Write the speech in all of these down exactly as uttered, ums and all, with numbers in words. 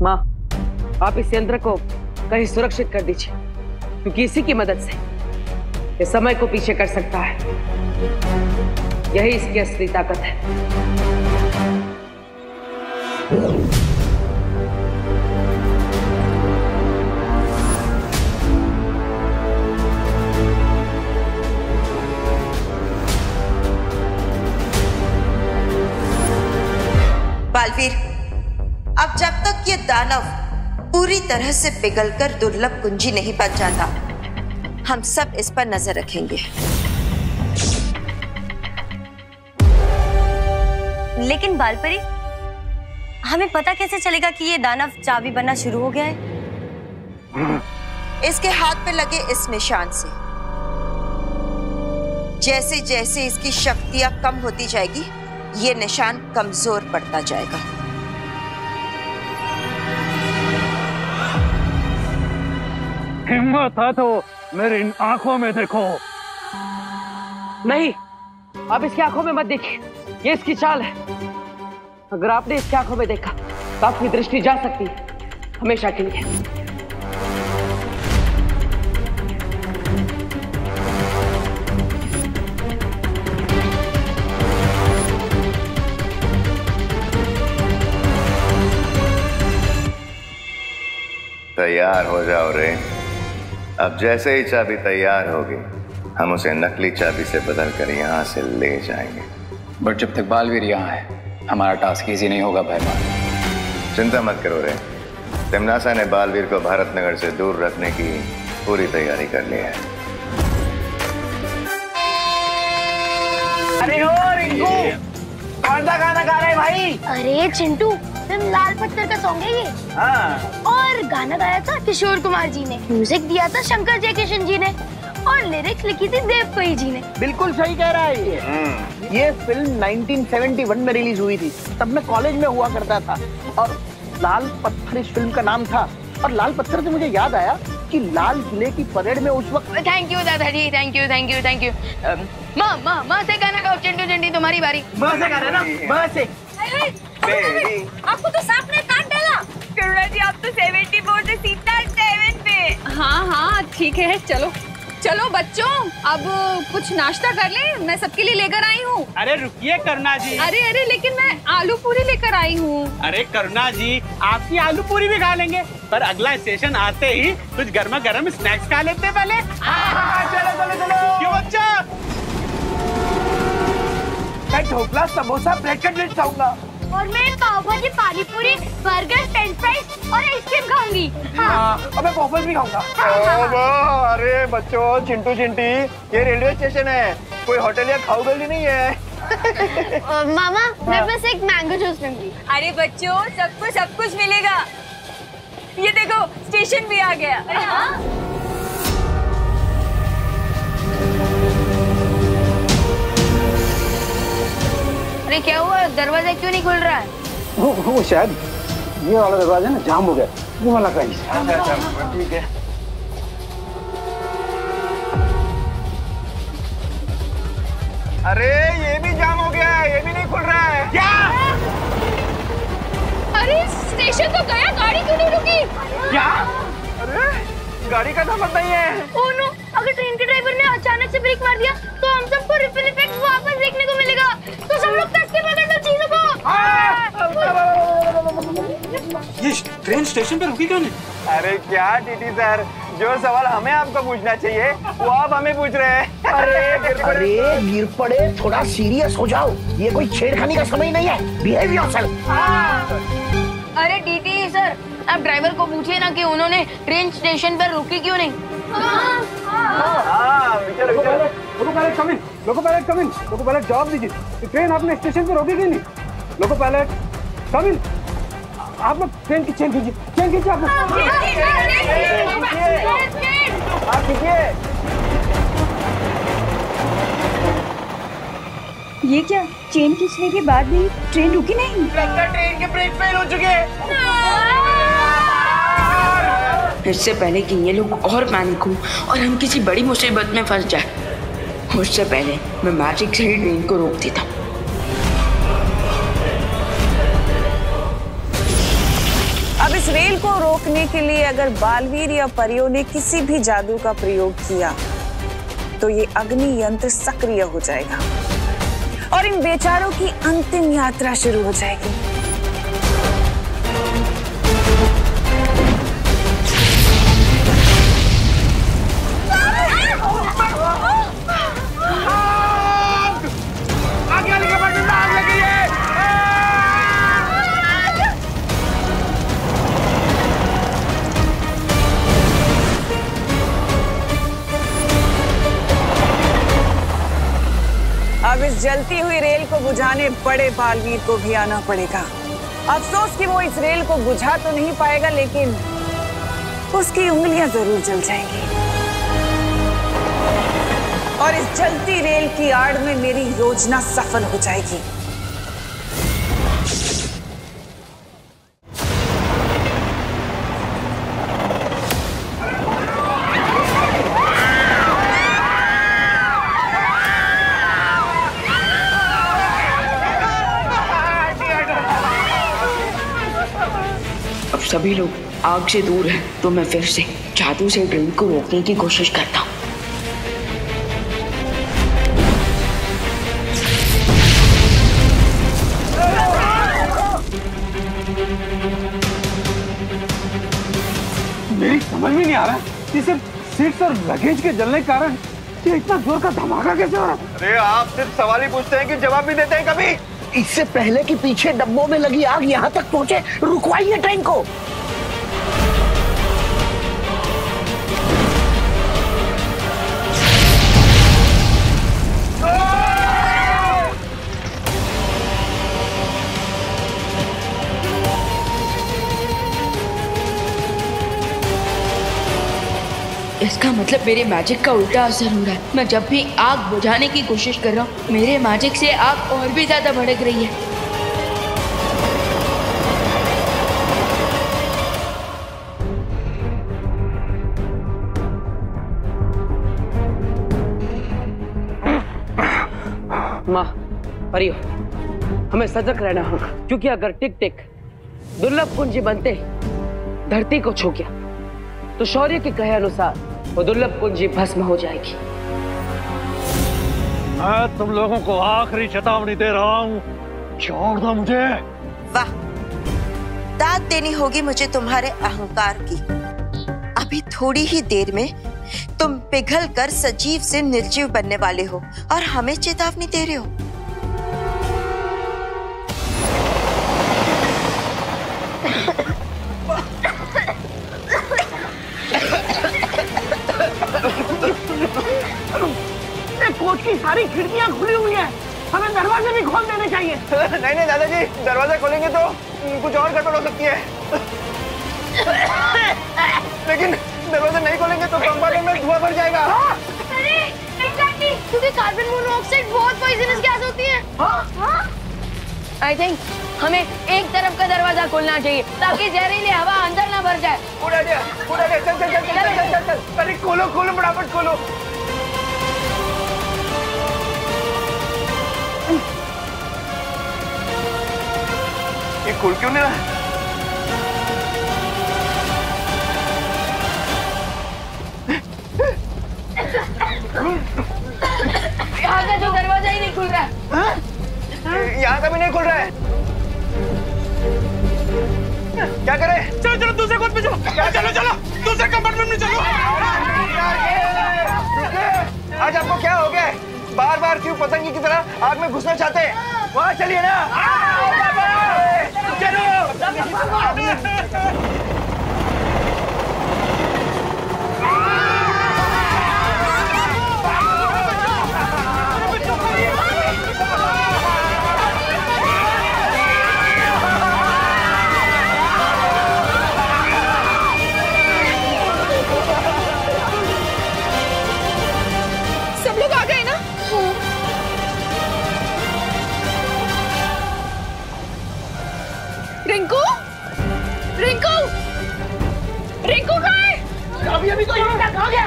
माँ, आप इस यंत्र को कहीं सुरक्षित कर दीजिए, क्योंकि इसी की मदद से ये समय को पीछे कर सकता है। यही इसकी असली ताकत है। बालवीर, अब जब तक ये दानव पूरी तरह से पिघलकर दुर्लभ कुंजी नहीं बन जाता, हम सब इस पर नजर रखेंगे। लेकिन बालपरी, हमें पता कैसे चलेगा कि ये दानव चाबी बनना शुरू हो गया है? इसके हाथ पे लगे इस निशान से जैसे जैसे इसकी शक्तियां कम होती जाएगी, ये निशान कमजोर पड़ता जाएगा। हिम्मत है तो मेरी इन आंखों में देखो। नहीं, आप इसकी आंखों में मत देखिए, ये इसकी चाल है। अगर आपने इसकी आंखों में देखा तो आपकी दृष्टि जा सकती है हमेशा के लिए। तैयार हो जाओ रे। अब जैसे ही चाबी तैयार होगी, हम उसे नकली चाबी से बदल कर यहाँ से ले जाएंगे। बट जब तक बालवीर यहाँ है, हमारा टास्क इजी नहीं होगा भैरवा। चिंता मत करो रे, तिमनासा ने बालवीर को भारत नगर से दूर रखने की पूरी तैयारी कर ली है। अरे ओ रिंकू, कौन सा गाना गा रहे हैं भाई? अरे चिंटू, फिल्म लाल पत्थर का सॉन्ग है ये। हाँ। और गाना गाया था किशोर कुमार जी ने, म्यूजिक दिया था शंकर जयकिशन जी ने, और लिरिक्स लिखी थी देव कोई जी ने। बिल्कुल सही कह रहा है ये। ये फिल्म नाइनटीन सेवेंटी वन में रिलीज हुई थी, तब मैं कॉलेज में हुआ करता था, और लाल पत्थर इस फिल्म का नाम था। और लाल पत्थर से मुझे याद आया कि लाल किले की परेड में उस वक्त। थैंक यू दादाजी, thank you thank you thank you. माँ माँ माँ से गाना गाओ, चिंटू चिंटी तुम्हारी बारी। माँ से गाना ना, माँ से। आपको तो सांप ने काट डाला। करुणा जी, आप तो सेवेंटी फोर से सीधा सेवन पे। हाँ हाँ ठीक है, चलो चलो बच्चों, अब कुछ नाश्ता कर ले, मैं सबके लिए लेकर आई हूँ। अरे रुकिए करुणा जी। अरे अरे लेकिन मैं आलू पूरी लेकर आई हूँ। अरे करुणा जी, आपकी आलू पूरी भी खा लेंगे, पर अगला स्टेशन आते ही कुछ गर्मा गर्म स्नैक्स खा लेते हैं पहले। चलो चलो चलो। क्यों बच्चा? मैं ढोकला, समोसा, ब्रेड कटलेट खाऊंगा। और मैं पाव bhaji, pani puri, burger, french fries और आइसक्रीम खाऊंगी। हाँ। और मैं पॉपकॉर्न भी खाऊंगा। अरे बच्चों, चिंटू चिंटी, ये रेलवे स्टेशन है, कोई होटल या खाऊ गली नहीं है। मामा, मैं बस एक मैंगो जूस लूंगी। अरे बच्चों, सबको सब कुछ मिलेगा। ये देखो, स्टेशन भी आ गया। अरे क्या हुआ, दरवाजा क्यों नहीं खुल रहा है? वो, वो शायद ये वाला दरवाजा ना जाम हो गया, वो वाला कहीं। ठीक है। अरे ये भी जाम हो गया है, ये भी नहीं खुल रहा है। क्या? अरे स्टेशन तो गया, गाड़ी क्यों नहीं रुकी? क्या? अरे गाड़ी का नंबर नहीं है। ओह नो, अगर ट्रेन के ड्राइवर ने अचानक से ब्रेक मार दिया तो हम सबको रिपल इफेक्ट वापस देखने को मिलेगा। तो सब लोग कसके पकड़ लो चीजों को। ये ट्रेन स्टेशन पे रुकी क्यों नहीं? अरे क्या टीटी सर, जो सवाल हमें आपको पूछना चाहिए वो आप हमें पूछ रहे हैं। अरे अरे गिर पड़े, थोड़ा सीरियस हो जाओ, ये कोई छेड़खानी का समय नहीं है। Behave yourself. अरे टीटी सर, आप ड्राइवर को पूछिए ना कि उन्होंने ट्रेन स्टेशन पर रुकी क्यों नहीं। Loco pilot come in, loco pilot come in, loco pilot जवाब दीजिए, ट्रेन आपने स्टेशन पे रोकी क्यों नहीं? लोको पायलट कम इन, आप लोग ट्रेन की चेन खींचिए, चेन खींचिए आप लोग। आप खींचिए। ये क्या, चेन खींचने के बाद भी ट्रेन रुकी नहीं? लगता ट्रेन के ब्रेक फेल हो चुके हैं। इससे पहले कि ये लोग और पैनिक हो और हम किसी बड़ी मुसीबत में फंस जाए, उससे पहले मैं मैजिक से ही ट्रेन को रोक देता। अब इस रेल को रोकने के लिए अगर बालवीर या परियों ने किसी भी जादू का प्रयोग किया तो ये अग्नि यंत्र सक्रिय हो जाएगा और इन बेचारों की अंतिम यात्रा शुरू हो जाएगी। अब इस जलती हुई रेल को बुझाने बड़े बालवीर को भी आना पड़ेगा। अफसोस कि वो इस रेल को बुझा तो नहीं पाएगा, लेकिन उसकी उंगलियां जरूर जल जाएंगी और इस जलती रेल की आड़ में मेरी योजना सफल हो जाएगी। सभी लोग आग से दूर हैं, तो मैं फिर से जादू से ट्रेन को रोकने की कोशिश करता हूँ। मेरी समझ में नहीं आ रहा कि सिर्फ सीट्स और लगेज के जलने के कारण ये इतना जोर का धमाका कैसे हो रहा है? अरे आप सिर्फ सवाल ही पूछते हैं कि जवाब भी देते हैं कभी? इससे पहले कि पीछे डब्बों में लगी आग यहाँ तक पहुंचे, रुकवाइए ट्रेन को। इसका मतलब मेरे मैजिक का उल्टा असर हो रहा है। मैं जब भी आग बुझाने की कोशिश कर रहा हूँ, मेरे मैजिक से आग और भी ज्यादा भड़क रही है। माँ, परियो, हमें सजग रहना होगा, क्योंकि अगर टिक टिक दुर्लभ कुंजी बनते धरती को छू गया तो शौर्य के कहे अनुसार वो दुर्लभ कुंजी भस्म हो जाएगी। मैं तुम लोगों को आखिरी चेतावनी दे रहा हूँ, छोड़ दो मुझे। वाह, दाद देनी होगी मुझे तुम्हारे अहंकार की। अभी थोड़ी ही देर में तुम पिघल कर सजीव से निर्जीव बनने वाले हो और हमें चेतावनी दे रहे हो। कोच की सारी खिड़कियां खुली हुई हैं, हमें दरवाजे भी खोल देने चाहिए। नहीं नहीं दादाजी, दरवाजा खोलेंगे तो कुछ और गड़बड़ हो सकती है। लेकिन दरवाजा नहीं खोलेंगे तो कंपार्टमेंट में धुआं भर जाएगा। अरे एग्जैक्टली, क्योंकि कार्बन मोनोऑक्साइड बहुत पॉइजनस गैस होती है। आई थिंक हमें एक तरफ का दरवाजा खोलना चाहिए ताकि जहरीली हवा अंदर ना भर जाए। उड़ा दिया, उड़ा दिया, चल चल चल चल चल चल। अरे खोलो खोलो, फटाफट खोलो। ये खुल क्यों नहीं रहा? यहाँ का जो दरवाजा ही नहीं खुल रहा है। यहाँ का भी नहीं खुल रहा है। क्या करें? चलो चलो दूसरे कोच पे चलो। चलो चलो दूसरे कंपार्टमेंट में चलो। आज आपको क्या हो गया? बार बार क्यों पतंगी की तरह आग में घुसना चाहते हैं? वहाँ चलिए ना। चलो। सब लोग आ गए ना? रिंकू, रिंकू, रिंकू कहाँ है? अभी अभी तो यहाँ तक आ गया।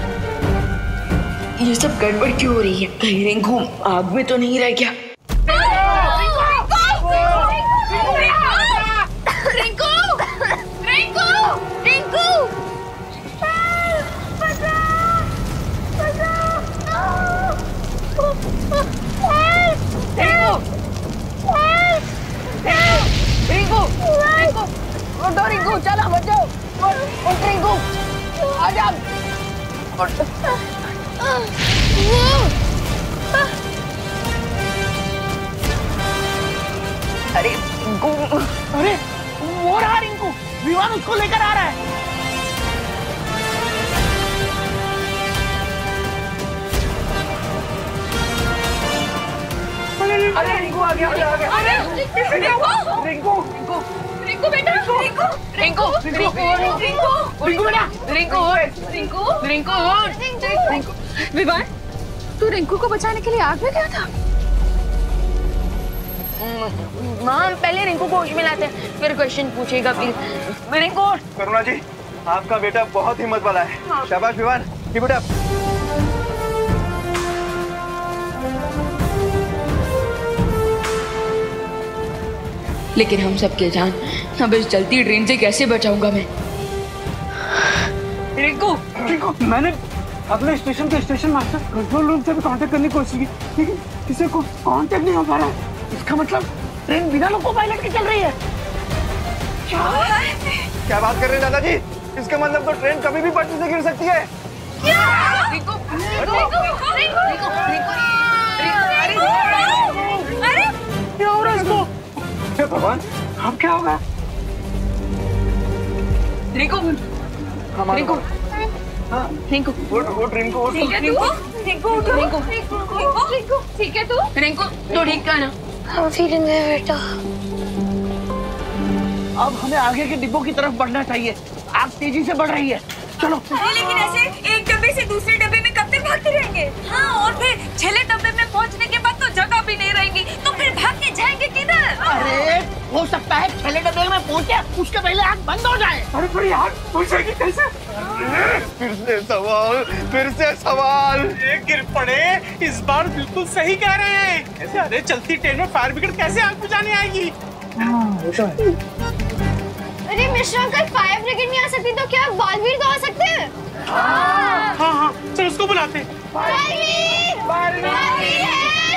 ये सब गड़बड़ क्यों हो रही है? कहीं रिंकू आग में तो नहीं रह गया? अरे रिंकू, अरे वो रहा रिंकू, विवान उसको लेकर आ रहा है। अरे रिंकू आ गया, आ गया। अरे रिंकू, रिंकू, रिंकू बेटा, रिंकू, रिंकू, रिंकू, रिंकू, रिंकू बेटा, रिंकू, रिंकू, रिंकू, रिंकू। विवान, तू रिंकू को बचाने के लिए आग में गया था? माँ, हम पहले रिंकू को होश में लाते हैं, फिर क्वेश्चन पूछेगा प्लीज। रिंकू। करुणा जी, आपका बेटा बहुत हिम्मत वाला है। हाँ। शाबाश विवान, कीप इट अप। लेकिन हम सबके जान, अब इस जलती ट्रेन से कैसे बचाऊंगा मैं? रिंकू, रिंकू, मैंने अगले स्टेशन के स्टेशन मास्टर कंट्रोल रूम से भी कांटेक्ट करने की कोशिश की, लेकिन किसी को कांटेक्ट नहीं हो पा रहा है। इसका मतलब ट्रेन बिना लोको पायलट की चल रही है। क्या क्या बात कर रहे हैं दादाजी? इसका मतलब तो ट्रेन कभी भी पटरी से गिर सकती है। रिंकू, रिंकू, रिंकू, रिंकू, अरे क्या हो रहा है इसको? हे भगवान, अब क्या होगा? रिंकू, रिंकू, हाँ, रिंकू, उठ, उठ रिंकू, उठ। ठीक है तू? रिंकू, रिंकू, रिंकू, रिंकू, ठीक है तू? रिंकू, तो ठीक है ना? हाँ फीलिंग है बेटा। अब हमें आगे के डिब्बों की तरफ बढ़ना चाहिए। आग तेजी से बढ़ रही है, चलो। लेकिन ऐसे एक डब्बे से दूसरे डब्बे में कब तक भागते रहेंगे? हाँ, और फिर छले डब्बे में पहुंचने के बाद तो जगह भी नहीं रहेगी, तो फिर भाग के जाएंगे किधर? अरे हो सकता है छले डब्बे में पहुंचे, उसके पहले आग बंद हो जाए। अरे थोड़ी आग पहुंचेगी कैसे? फिर से सवाल, फिर से सवाल। ये गिर पड़े, इस बार बिल्कुल सही कह रहे हैं। ऐसे अरे चलती ट्रेन में फायर ब्रिगेड कैसे आग बुझाने आएगी? अरे मिश्रा अंकल, फायर ब्रिगेड नहीं आ सकती तो क्या बालवीर तो आ सकते हैं? हाँ हाँ हाँ, चल उसको बुलाते हैं। बालवीर! बालवीर!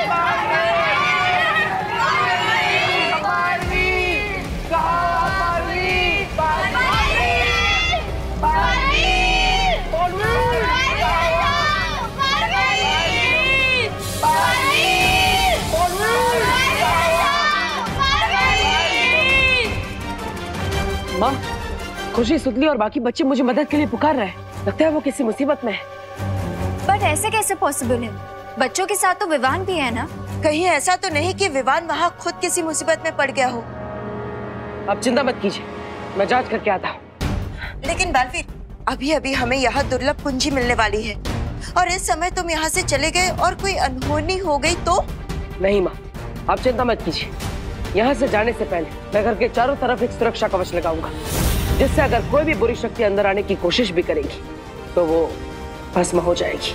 माँ, खुशी, सुतली और बाकी बच्चे मुझे मदद के लिए पुकार रहे हैं। लगता है वो किसी मुसीबत में है। बट ऐसे कैसे पॉसिबल है? बच्चों के साथ तो विवान भी है ना? कहीं ऐसा तो नहीं कि विवान वहाँ खुद किसी मुसीबत में पड़ गया हो? आप चिंता मत कीजिए, मैं जांच करके आता हूँ। लेकिन बालवीर, अभी अभी हमें यहाँ दुर्लभ कुंजी मिलने वाली है, और इस समय तुम यहाँ से चले गए और कोई अनहोनी हो गई तो? नहीं माँ, आप चिंता मत कीजिए। यहाँ से जाने से पहले मैं घर के चारों तरफ एक सुरक्षा कवच लगाऊंगा, जिससे अगर कोई भी बुरी शक्ति अंदर आने की कोशिश भी करेगी तो वो भस्म हो जाएगी।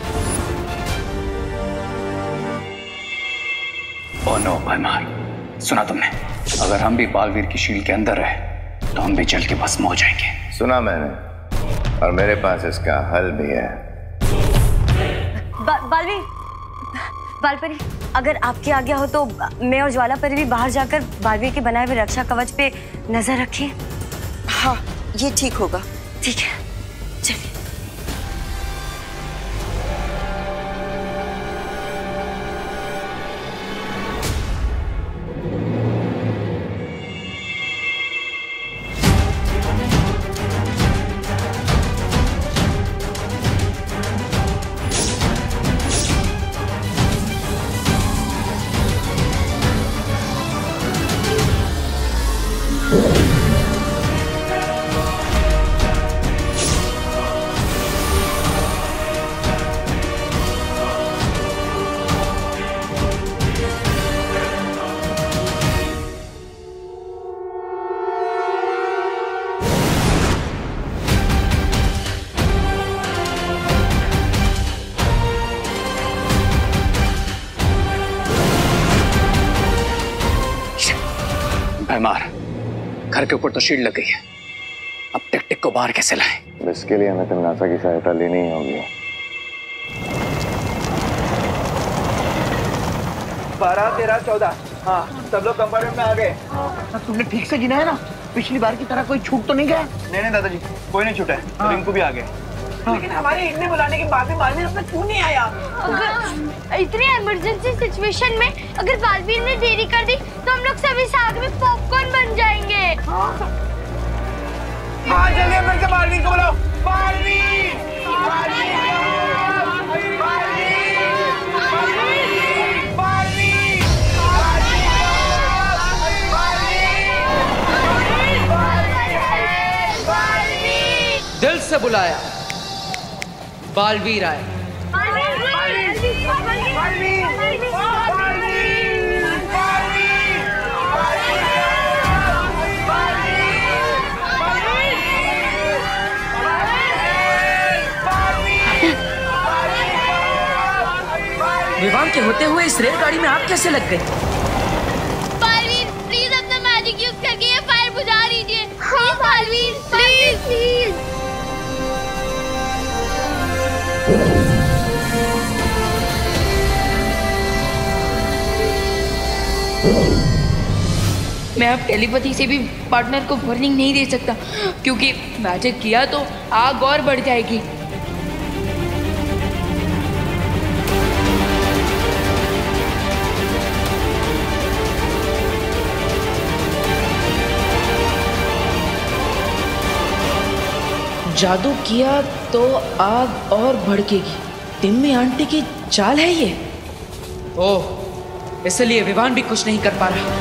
ओ नो भैमार, सुना तुमने? अगर हम भी बालवीर की शील के अंदर रहे तो हम भी जल के भस्म हो जाएंगे। सुना मैंने, और मेरे पास इसका हल भी है। बा, बालवीर, बालपरी, अगर आपकी आज्ञा हो तो मैं और ज्वाला परी भी बाहर जाकर बालवीर के बनाए हुए रक्षा कवच पे नजर रखें। हाँ, ये ठीक होगा। ठीक है, चलिए। भैमार, घर के ऊपर तो शील्ड लग गई है, अब टिक टिक को बाहर कैसे लाएं? इसके लिए हमें तमनासा की सहायता लेनी ही होगी। बारह, तेरह, चौदह, हाँ, सब लोग कंपार्टमेंट में आ गए। तुमने ठीक से गिना है ना? पिछली बार की तरह कोई छूट तो नहीं गया? नहीं नहीं दादाजी, कोई नहीं छूटा है। हाँ। रिंकू भी आ गए। लेकिन हमारे इतने बुलाने के बाद भी बालवीर अब तक क्यों नहीं आया? अगर इतनी इमरजेंसी सिचुएशन में अगर बालवीर ने देरी कर दी तो हम लोग सभी साथ में पॉपकॉर्न बन जाएंगे। हाँ चलिए फिर से बालवीर को बुलाओ। बालवीर, बालवीर, दिल से बुलाया, बालवीर आए। विवाह के होते हुए इस रेलगाड़ी में आप कैसे लग गए? बालवीर प्लीज अपना मैजिक यूज करके ये फायर बुझा दीजिए। Please Baalveer, please please. मैं अब टेलीपैथी से भी पार्टनर को वार्निंग नहीं दे सकता, क्योंकि मैजिक किया तो आग और बढ़ जाएगी। जादू किया तो आग और भड़केगी। टिम्मी आंटी की चाल है ये। ओह, इसलिए विवान भी कुछ नहीं कर पा रहा।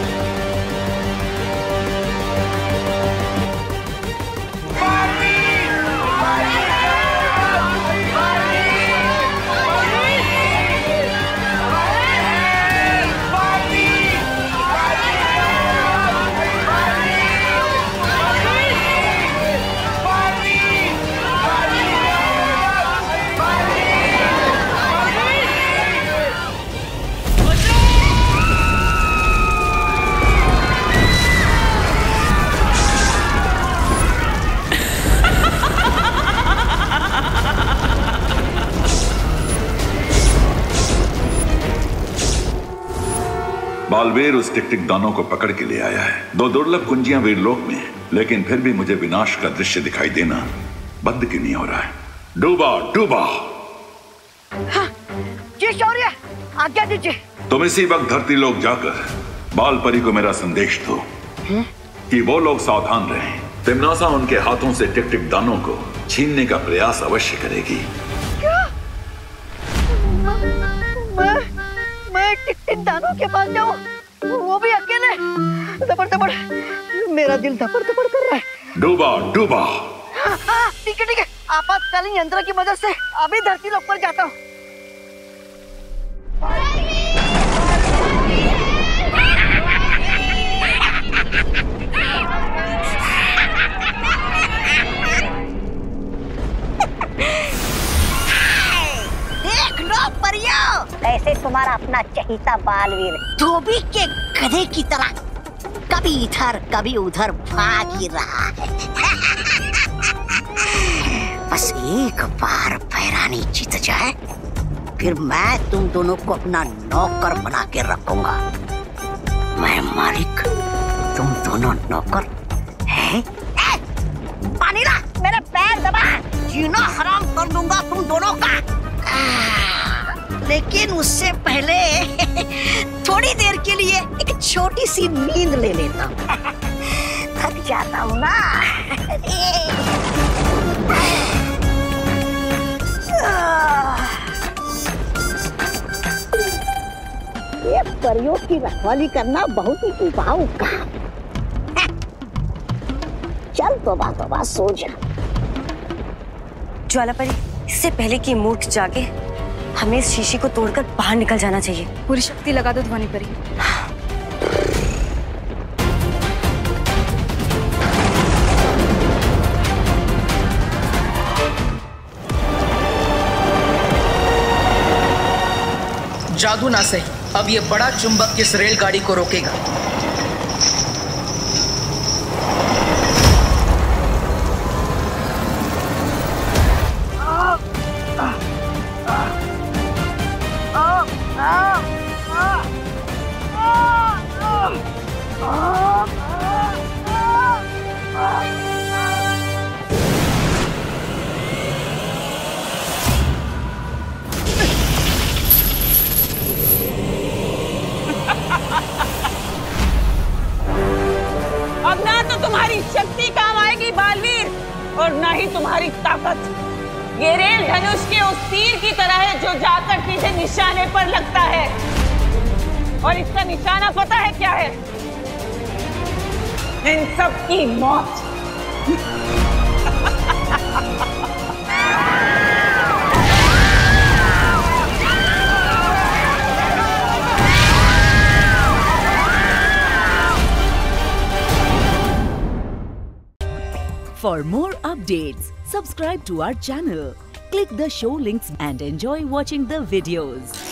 बालवीर उस टिक टिक दानों को पकड़ के ले आया है। दो दुर्लभ कुंजियां वीरलोक में हैं, लेकिन फिर भी मुझे विनाश का दृश्य दिखाई देना बंद क्यों नहीं हो रहा है? डूबा डूबा। हाँ, जी शौर्य, आज्ञा दीजिए। तुम इसी वक्त धरती लोक जाकर बाल परी को मेरा संदेश दो कि वो लोग सावधान रहें। तिम्नासा उनके हाथों से टिक टिक दानों को छीनने का प्रयास अवश्य करेगी। क्या? मैं मैं टिक टिक दानों के पास जाऊं, वो भी अकेले? दबड़ दबड़, मेरा दिल दबड़ दबड़ कर रहा है। डूबा डूबा। हाँ, ठीक है ठीक है, आपातकालीन यंत्र की मदद से अभी धरती लोक पर जाता हूँ। देख लो परियों, कैसे तुम्हारा अपना चहीता बालवीर धोबी के गधे की तरह कभी इधर कभी उधर भाग ही रहा है। बस एक बार पैरानी जीत जाए, फिर मैं तुम दोनों को अपना नौकर बना के रखूंगा। मैं मालिक, तुम दोनों नौकर हैं? पानी ला, मेरे पैर दबा, जीना हराम कर दूंगा तुम दोनों का। लेकिन उससे पहले थोड़ी देर के लिए एक छोटी सी नींद ले लेता हूँ। थक जाता हूँ ना। ये परियों की रखवाली करना बहुत ही उबाऊ काम। चल तोबा तोबा सो जा। ज्वाला परी, इससे पहले कि मूर्ख जागे, हमें इस शीशी को तोड़कर बाहर निकल जाना चाहिए। पूरी शक्ति लगा दो ध्वनि परी। जादू ना सही, अब ये बड़ा चुंबक किस रेलगाड़ी को रोकेगा? मत। ये रेल धनुष के उस तीर की तरह है जो जाकर सीधे निशाने पर लगता है, और इसका निशाना पता है क्या है? इन सब की मौत। For more updates, subscribe to our channel, click the show links and enjoy watching the videos.